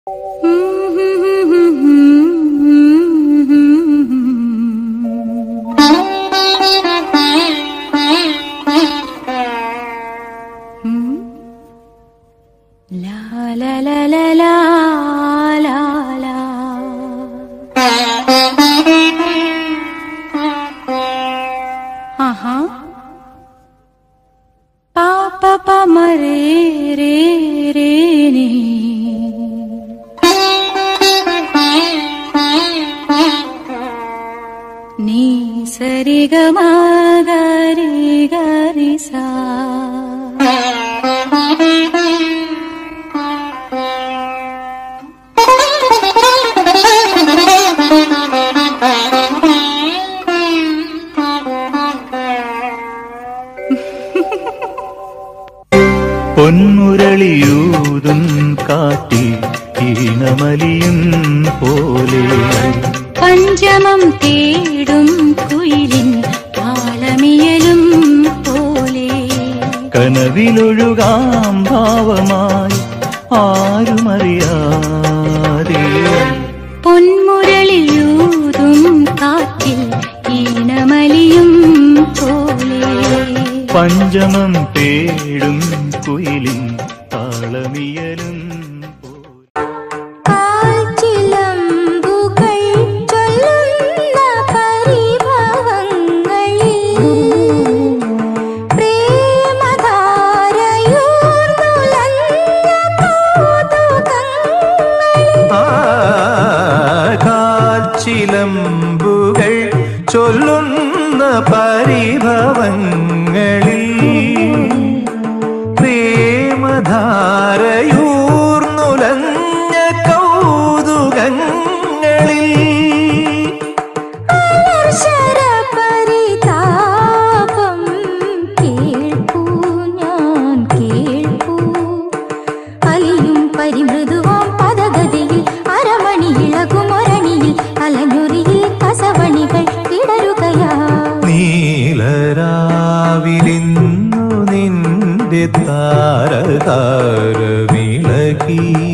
പൊന്മുരളിയൂതും കാറ്റിൽ ഈണമലിയും പോലെ പഞ്ചമം തേടും കുയിലിൻ താളമിയലും പോലെ കനവിലൊഴുകാം ഭാവമായി ആരുമറിയാതെ പൊന്മുരളിയൂതും കാറ്റിൽ ഈണമലിയും പോലെ പഞ്ചമം തേടും കുയിലിൻ താളമിയലും ചിലമ്പുകൾ ചൊല്ലുന്ന പരിഭവങ്ങളിൽ പ്രേമധാരയൂർന്നുലഞ്ഞ കൗതുകങ്ങളിൽ പരിതാപം കേൾപ്പൂ ഞാൻ കേൾപ്പൂ അലിയും പരിമൃദുവാം പദഗതിയിൽ അരമണി ഇളകുമൊരണിയിൽ അലഞ്ഞൊറിയിൽ കസവണികൾ വിടരുകയാ നീലരാവിലിന്നു നിന്റെ താരതാരമിളകി